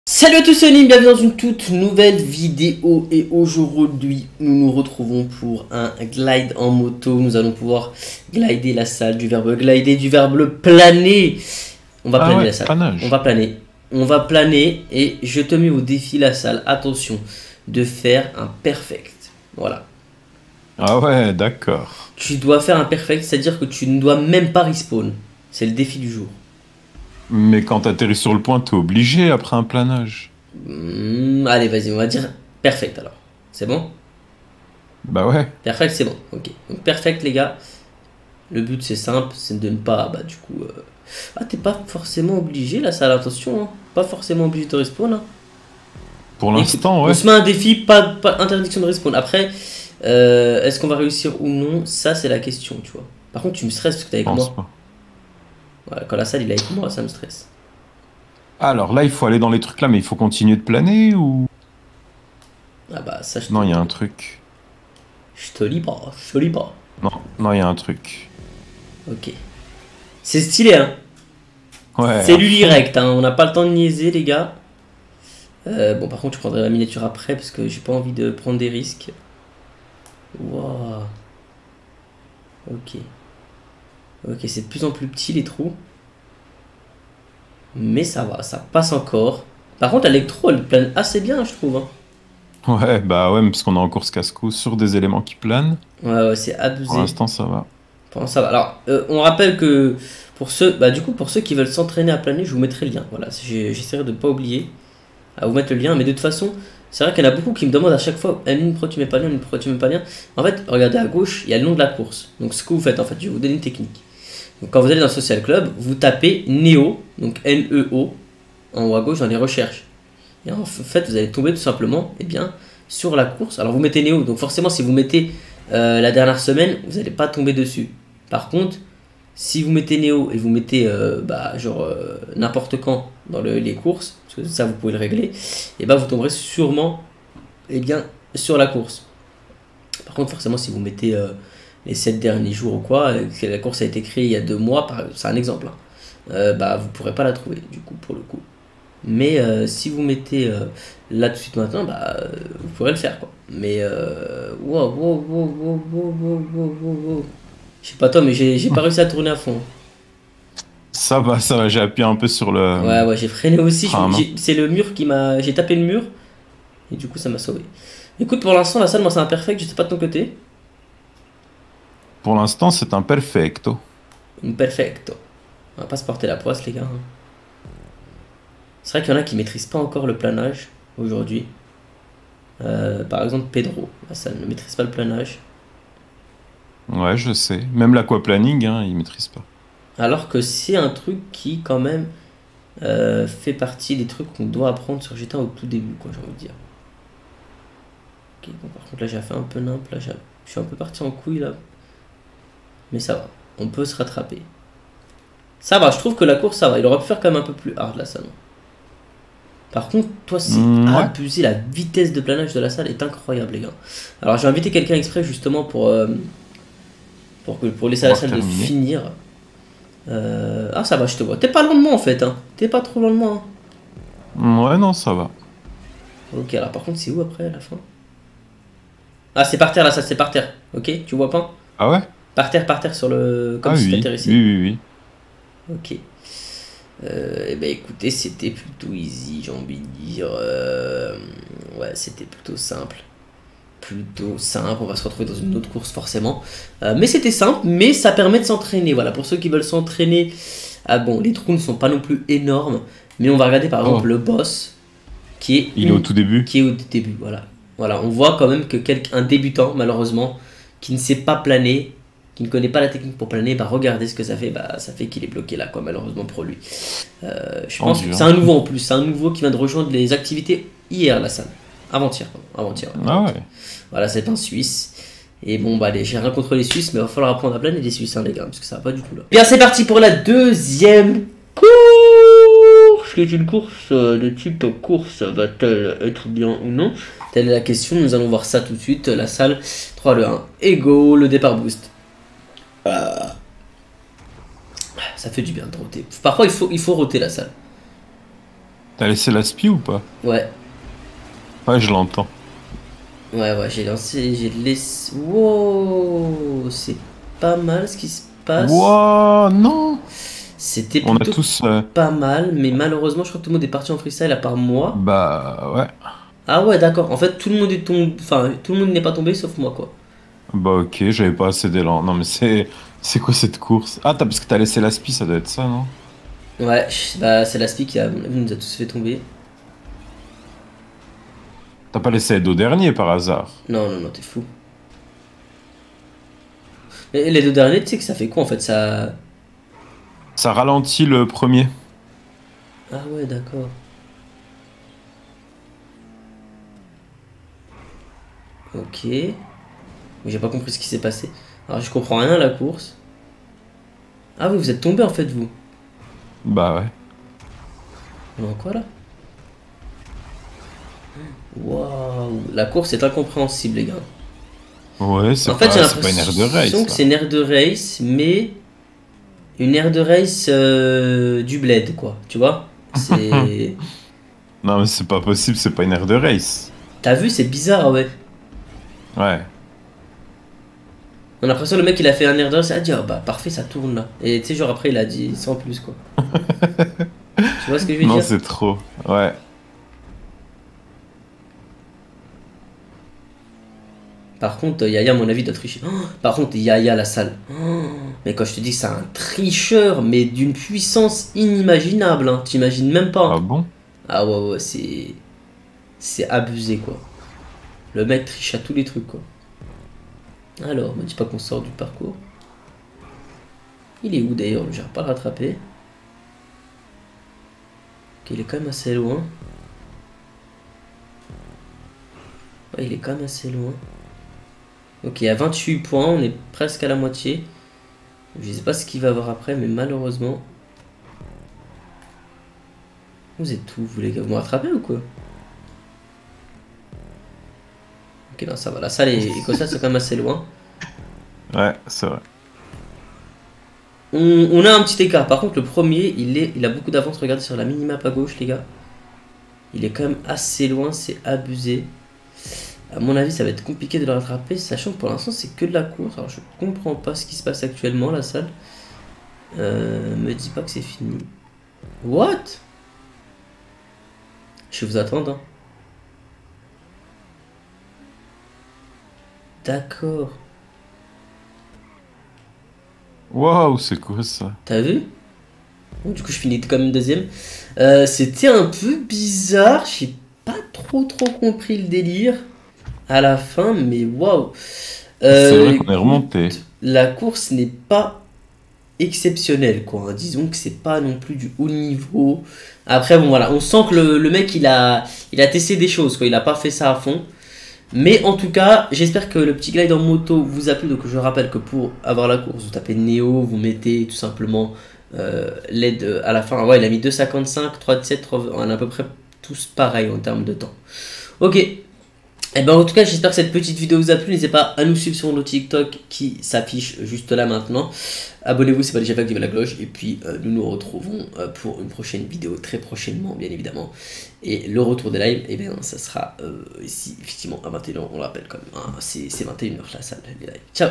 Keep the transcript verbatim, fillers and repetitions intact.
Salut à tous, c'est Onim, bienvenue dans une toute nouvelle vidéo et aujourd'hui nous nous retrouvons pour un glide en moto. Nous allons pouvoir glider la salle, du verbe glider, du verbe planer. On va Ah planer ouais, la salle, planage. on va planer, on va planer et je te mets au défi la salle, attention, de faire un perfect, voilà. Ah ouais, d'accord. Tu dois faire un perfect, c'est-à-dire que tu ne dois même pas respawn, c'est le défi du jour. Mais quand t'atterris sur le point, t'es obligé après un planage. Hmm, allez vas-y, on va dire perfect alors, c'est bon? Bah ouais. Perfect, c'est bon. Ok. Donc perfect, les gars. Le but, c'est simple, c'est de ne pas, bah du coup... euh, Ah, t'es pas forcément obligé, là, ça a l'attention, hein. Pas forcément obligé de respawn, hein. Pour Écoute, l'instant, on ouais. se met un défi, pas, pas interdiction de respawn. Après, euh, est-ce qu'on va réussir ou non? Ça, c'est la question, tu vois. Par contre, tu me stresses parce que t'es Je avec pense moi. pas. Voilà, quand la salle, il est avec moi, ça me stresse. Alors là, il faut aller dans les trucs là, mais il faut continuer de planer ou... Ah bah, ça, je te... Non, il y a un truc. Je te lis pas, je te lis pas. Non, non, il y a un truc. Ok. C'est stylé, hein. Ouais. C'est lui direct, hein. On n'a pas le temps de niaiser, les gars. Euh, bon, par contre, je prendrai la miniature après parce que j'ai pas envie de prendre des risques. Waouh. Ok. Ok, c'est de plus en plus petit les trous. Mais ça va, ça passe encore. Par contre, l'électro, elle plane assez bien, je trouve, hein. Ouais, bah ouais, parce qu'on est en course casse-cou sur des éléments qui planent. Ouais, ouais, c'est Pour abusé. l'instant, ça va. Pour ça va. Alors, euh, on rappelle que pour ceux, bah, du coup, pour ceux qui veulent s'entraîner à planer, je vous mettrai le lien. Voilà, j'ai- j'essaierai de ne pas oublier à vous mettre le lien. Mais de toute façon, c'est vrai qu'il y en a beaucoup qui me demandent à chaque fois, une pourquoi tu mets pas le lien, une pourquoi tu mets pas le lien. En fait, regardez à gauche, il y a le nom de la course. Donc, ce que vous faites, en fait, je vais vous donner une technique. Donc, quand vous allez dans Social Club, vous tapez Neo, donc N E O, en haut à gauche dans les recherches. Et en fait, vous allez tomber tout simplement, eh bien, sur la course. Alors, vous mettez Neo, donc forcément, si vous mettez euh, la dernière semaine, vous n'allez pas tomber dessus. Par contre, si vous mettez Neo et vous mettez euh, bah, genre euh, n'importe quand dans le- les courses, parce que ça vous pouvez le régler, et bah vous tomberez sûrement eh bien, sur la course. Par contre, forcément, si vous mettez euh, les sept derniers jours ou quoi, et que la course a été créée il y a deux mois, par- c'est un exemple, hein, euh, bah vous pourrez pas la trouver du coup pour le coup. Mais euh, si vous mettez euh, là tout de suite maintenant, bah euh, vous pourrez le faire quoi. Mais euh, wow, wow, wow, wow, wow, wow, wow, wow, wow. Je sais pas toi, mais j'ai j'ai pas réussi à tourner à fond. Ça va, ça va, j'ai appuyé un peu sur Ouais, le ouais, j'ai freiné aussi. je- frein à main. j'ai- C'est le mur qui m'a. J'ai tapé le mur et du coup ça m'a sauvé. Écoute, pour l'instant, la salle, moi c'est imperfect, je sais pas de ton côté. Pour l'instant, c'est un perfecto. Perfecto. On va pas se porter la poisse, les gars, hein. C'est vrai qu'il y en a qui maîtrisent pas encore le planage aujourd'hui. Euh, par exemple, Pedro, la salle ne maîtrise pas le planage. Ouais, je sais. Même l'aquaplaning, hein, il maîtrise pas. Alors que c'est un truc qui, quand même, euh, fait partie des trucs qu'on doit apprendre sur G T A au tout début, quoi, j'ai envie de dire. Ok, bon, par contre, là, j'ai fait un peu nimp, là, j'ai- je suis un peu parti en couille, là. Mais ça va, on peut se rattraper. Ça va, je trouve que la course, ça va. Il aurait pu faire quand même un peu plus hard, la salle. Par contre, toi, c'est Hmm, ouais. abusé. La vitesse de planage de la salle est incroyable, les gars. Alors, j'ai invité quelqu'un exprès, justement, pour, euh, pour, que, pour laisser à la Pouvoir salle de terminer. finir. Euh, Ah, ça va, je te vois. T'es pas loin de moi, en fait, hein. T'es pas trop loin de moi, hein. Ouais, non, ça va. Ok, alors par contre, c'est où après, à la fin? Ah, c'est par terre, là, ça, c'est par terre. Ok, tu vois pas? Ah ouais? Par terre, par terre, sur le... Comme Ah si oui, t'atterrissais. oui, oui, oui. Ok. Euh, eh ben écoutez, c'était plutôt easy, j'ai envie de dire. Euh, ouais, c'était plutôt simple. Plutôt simple, on va se retrouver dans une autre course forcément. Euh, mais c'était simple, mais ça permet de s'entraîner. Voilà, pour ceux qui veulent s'entraîner, ah bon, les trous ne sont pas non plus énormes. Mais on va regarder par exemple Oh, le boss qui est, il est au une- tout début. qui est au début. Voilà. Voilà, on voit quand même que quelqu'un, un débutant, malheureusement, qui ne sait pas planer, qui ne connaît pas la technique pour planer, bah regardez ce que ça fait, bah ça fait qu'il est bloqué là, quoi, malheureusement pour lui. Euh, je Oh pense que dur. c'est un nouveau en plus, c'est un nouveau qui vient de rejoindre les activités hier, la salle. Avant-hier, pardon, avant-hier. Ouais, Ah avant-hier. ouais. Voilà, c'est un Suisse. Et bon, bah, allez, j'ai rien contre les Suisses, mais il va falloir apprendre à planer les Suisses, hein, les gars, parce que ça va pas du tout là. Bien, c'est parti pour la deuxième course, qui est une course euh, de type course, va-t-elle être bien ou non? Telle est la question, nous allons voir ça tout de suite. La salle, trois, deux, un, et go, le départ boost. Ah, ça fait du bien de roter. Parfois, il faut, il faut roter la salle. T'as laissé la spie ou pas? Ouais, Ouais, je l'entends. ouais, ouais, j'ai lancé, j'ai laissé... Wow, c'est pas mal ce qui se passe. Wouah, non! C'était On a plutôt tous. euh, pas mal, mais malheureusement, je crois que tout le monde est parti en freestyle à part moi. Bah, ouais. Ah ouais, d'accord. En fait, tout le monde est tombé... Enfin, tout le monde n'est pas tombé sauf moi, quoi. Bah, ok, j'avais pas assez d'élan. Non, mais c'est. C'est quoi cette course? Ah, t'as parce que t'as laissé la spie, ça doit être ça, non? Ouais, bah c'est l'aspi qui a, nous a tous fait tomber. T'as pas laissé Edo dernier par hasard? Non, non, non, t'es fou. Mais les deux derniers, tu sais que ça fait quoi en fait ça... Ça ralentit le premier. Ah ouais, d'accord. Ok. Mais j'ai pas compris ce qui s'est passé. Alors je comprends rien à la course. Ah oui, vous êtes tombé en fait, vous. Bah, ouais. Non, quoi là? Waouh, la course est incompréhensible, les gars. Ouais, En c'est fait, j'ai pas, c'est pas une aire de l'impression race, que là. c'est une aire de race, mais une aire de race euh, du bled, quoi. Tu vois? C'est. Non, mais c'est pas possible, c'est pas une aire de race. T'as vu, c'est bizarre, ouais. Ouais. On a l'impression que le mec il a fait un air de race, il a dit ah bah parfait, ça tourne là. Et tu sais, genre après il a dit sans plus, quoi. Tu vois ce que je veux Non, dire? c'est trop. Ouais. Par contre, Yaya, à mon avis, doit tricher. Oh, par contre, Yaya, la salle. Oh, mais quand je te dis que c'est un tricheur, mais d'une puissance inimaginable, hein. T'imagines même pas, Ah hein. bon? Ah ouais, ouais, c'est. C'est abusé, quoi. Le mec triche à tous les trucs, quoi. Alors, me dis pas qu'on sort du parcours. Il est où d'ailleurs? J'arrive pas à le rattraper. Ok, il est quand même assez loin. Ouais, il est quand même assez loin. Ok, à vingt-huit points, on est presque à la moitié. Je sais pas ce qu'il va avoir après, mais malheureusement. Vous êtes où, vous les gars? Vous me rattrapez ou quoi? Ok, non, ça va. La salle et Écossais sont quand même assez loin. Ouais, c'est vrai. On, on a un petit écart. Par contre, le premier, il, est, il a beaucoup d'avance. Regardez sur la minimap à gauche, les gars. Il est quand même assez loin, c'est abusé. À mon avis, ça va être compliqué de le rattraper, sachant que pour l'instant, c'est que de la course. Alors, je comprends pas ce qui se passe actuellement, la salle. Euh, me dis pas que c'est fini. What? Je vais vous attendre, hein. D'accord. Waouh, c'est quoi ça? T'as vu? Bon, du coup, je finis quand même deuxième. Euh, C'était un peu bizarre. J'ai pas trop trop compris le délire à la fin, mais waouh. C'est Euh, vrai qu'on est écoute, remonté. la course n'est pas exceptionnelle, quoi, hein. Disons que c'est pas non plus du haut niveau. Après, bon, voilà, on sent que le, le mec, il a, il a testé des choses, quoi. Il a pas fait ça à fond. Mais en tout cas, j'espère que le petit glide en moto vous a plu. Donc je rappelle que pour avoir la course, vous tapez Néo, vous mettez tout simplement euh, l'aide à la fin. Ouais, il a mis deux cinquante-cinq, trois dix-sept, on est à peu près tous pareil en termes de temps. Ok. Et ben en tout cas, j'espère que cette petite vidéo vous a plu. N'hésitez pas à nous suivre sur nos TikTok qui s'affiche juste là maintenant. Abonnez-vous si ce n'est pas déjà fait, activez la cloche. Et puis euh, nous nous retrouvons euh, pour une prochaine vidéo très prochainement, bien évidemment. Et le retour des lives, et bien ça sera euh, ici effectivement à vingt et une heures, on le rappelle quand même. Hein, c'est vingt et une heures la salle, les lives. Ciao.